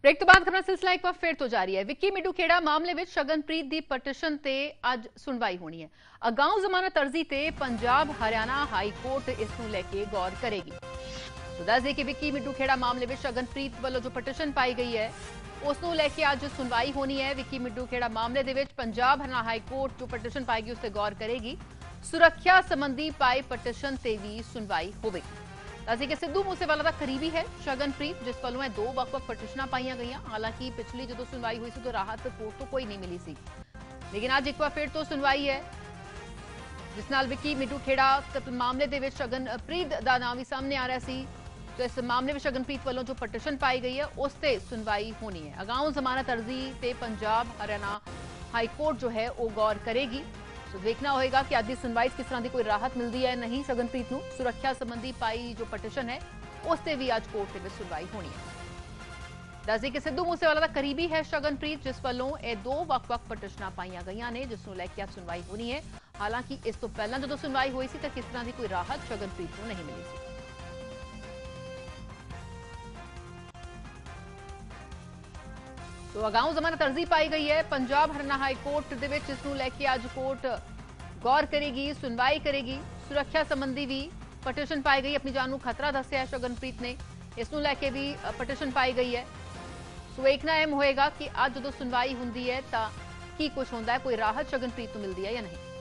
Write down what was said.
Break तो बाद खबर सिलसिला एक बार फिर तो जारी है। विक्की मिड्डू खेड़ा मामले में शगनप्रीत दी पटिशन ते अज सुनवाई होनी है। अगाऊ जमानत अर्जी ते पंजाब हरियाणा हाई कोर्ट इसनूं लेके गौर करेगी। तो दस दे कि विक्की मिड्डू खेड़ा मामले में शगनप्रीत वालों जो पटिशन पाई गई है उसनूं लेके अज सुनवाई होनी है। विक्की मिड्डू खेड़ा मामले दे विच पंजाब हरियाणा हाई कोर्ट जो पटिशन पाएगी उससे गौर करेगी। सुरक्षा संबंधी पाई पटिशन ते भी सुनवाई होवेगी। दस कि सिद्धू मूसेवाला का करीबी है शगनप्रीत, जिस वालों दो वक्-वक् पटिशनां पाईयां गईयां। हालांकि पिछली जो सुनवाई हुई सी तो राहत कोर्ट तो कोई नहीं मिली सी, लेकिन अज एक बार फिर तो सुनवाई है जिस नाल विक्की मिड्डू खेड़ा कतल मामले दे विच शगनप्रीत दा नाम भी सामने आ रहा सी। तो इस मामले में शगनप्रीत वालों जो पटिशन पाई गई है उस ते सुनवाई होनी है। अगाऊ जमानत अर्जी ते पंजाब हरियाणा हाईकोर्ट जो है वो गौर करेगी। तो देखना होगा कि अज की सुनवाई किस तरह की कोई राहत मिलती है नहीं शगनप्रीत नूं। सुरक्षा संबंधी पाई जो पटिशन है उससे भी अज कोर्ट में सुनवाई होनी है। दस दें कि सिद्धू मूसेवाला का करीबी है शगनप्रीत, जिस वालों ये दो वक्-वक् पटिशनां पाईयां गईयां ने जिसनूं लैके अज सुनवाई होनी है। हालांकि इस तो पहला जो सुनवाई हुई सी तो किस तरह की कोई राहत शगनप्रीत नूं नहीं मिली सी। तो अगाऊ जमानत अर्जी पाई गई है पंजाब हरियाणा हाईकोर्ट दे विच, इसनूं लैके अज कोर्ट गौर करेगी, सुनवाई करेगी। सुरक्षा संबंधी भी पटिशन पाई गई, अपनी जान नूं खतरा दस्सिया है शगनप्रीत ने, इसनूं लैके भी पटिशन पाई गई है। सो देखना अहम होएगा कि अज जो सुनवाई हुंदी है तां की कुछ हुंदा है, कोई राहत शगनप्रीत नूं मिलदी है या नहीं।